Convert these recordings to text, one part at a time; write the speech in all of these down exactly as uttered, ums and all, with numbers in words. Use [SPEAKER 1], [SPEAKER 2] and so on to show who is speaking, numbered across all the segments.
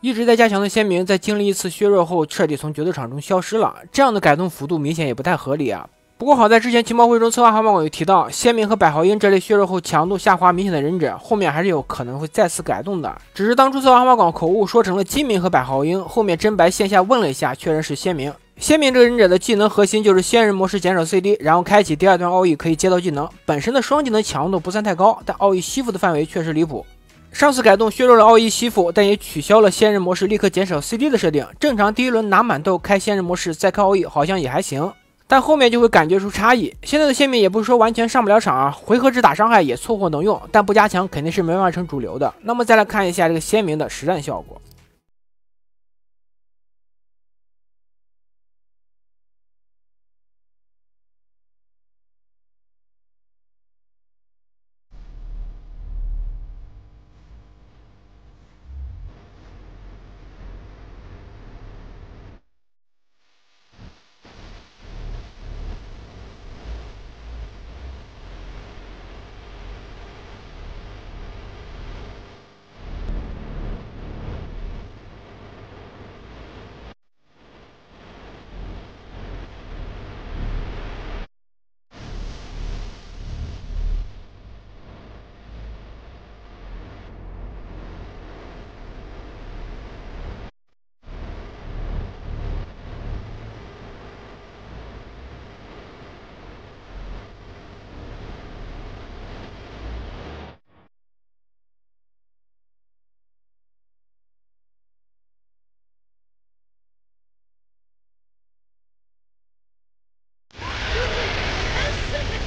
[SPEAKER 1] 一直在加强的鲜明，在经历一次削弱后，彻底从决斗场中消失了。这样的改动幅度明显也不太合理啊。不过好在之前情报会中，策划航报有提到，鲜明和百豪英这类削弱后强度下滑明显的忍者，后面还是有可能会再次改动的。只是当初策划航报口误说成了金明和百豪英，后面真白线下问了一下，确认是鲜明。鲜明这个忍者的技能核心就是仙人模式减少 C D， 然后开启第二段奥义可以接到技能，本身的双技能强度不算太高，但奥义吸附的范围确实离谱。上次改动削弱了奥义吸附，但也取消了仙人模式立刻减少 C D 的设定。正常第一轮拿满豆开仙人模式再开奥义好像也还行，但后面就会感觉出差异。现在的鲜明也不是说完全上不了场啊，回合制打伤害也凑合能用，但不加强肯定是没办法成主流的。那么再来看一下这个鲜明的实战效果。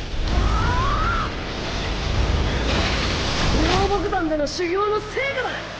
[SPEAKER 2] での修行の成果だ。